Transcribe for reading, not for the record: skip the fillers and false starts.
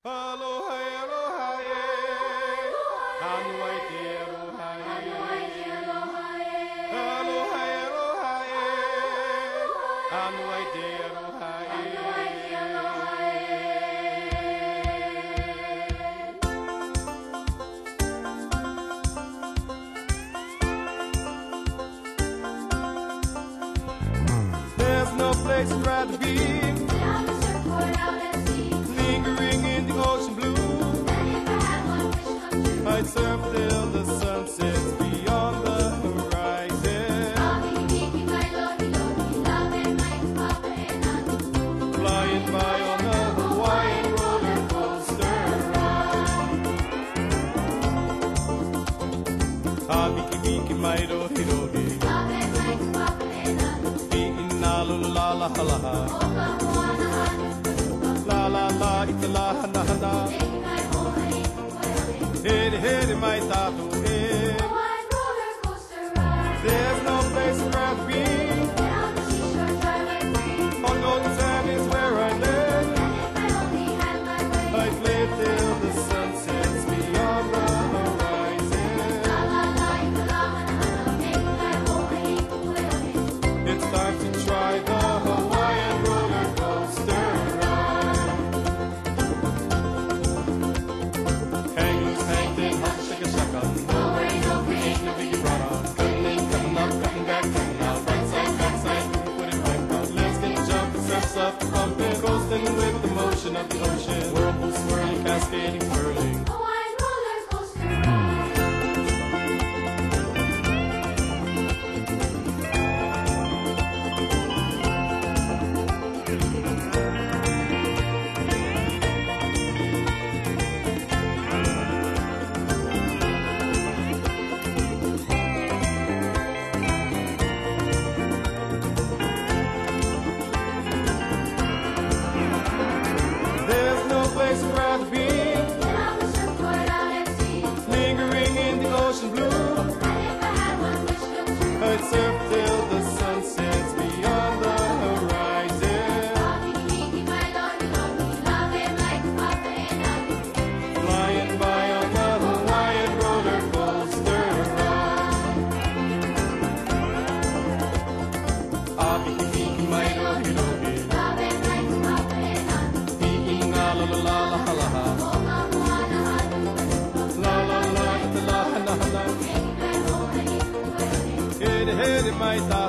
Aloha, aloha, anu ai te aloha, aloha, aloha, anu ai te aloha. There's no place I'd rather be. Down the surfboard out at sea. Lingering in the ocean blue. And if I had one wish come true, I'd surf till the sun sets beyond the horizon. Miki, my lohi, lohi, love and might, papa and anu. Flying by on a Hawaiian roller coaster ride. Ah, Miki, Miki, my rohi, rohi. Love and might, papa and anu. La la la la Oka moana anu, la la la ita la hana hana. Take my hoi, hoi, Here here my tato here. Hawaiian roller coaster ride. There's no place I'd rather be. Down the seashore, drive like free. On golden sand is where I live. And if I only had my way, I'd live till the sun sets beyond the horizon. la la la, ika la hana hana. Take my hoi, hoi, It's time to try the Hawaiian roller coaster ride. Hang loose, hang thin, hop, shake a shaka. No worry, no pain, ain't no biggie rara. Cutting in, cutting up, cutting back, cutting out. Right side, back side, put it back out. Let's get jumping, steps up, pumping, coasting with the motion of the ocean. Whirlpool swirling, cascading, whirling. Hawaiian roller coaster ride. There's no place I'd rather be. Down the surfboard out at sea. Lingering in the ocean blue. And if I had one wish come true, I'd surf till the sun sets beyond the horizon. Miki, my lohi, lohi, love and might, papa and anu. Flying by on the Hawaiian roller coaster ride. Ah, Miki, Miki, my rohi, rohi. Love and might, papa and anu. Miki, nga la la la la la la. Oka moana anu. La la la ita la hana hana. Take my hoi, hoi, Here here my ta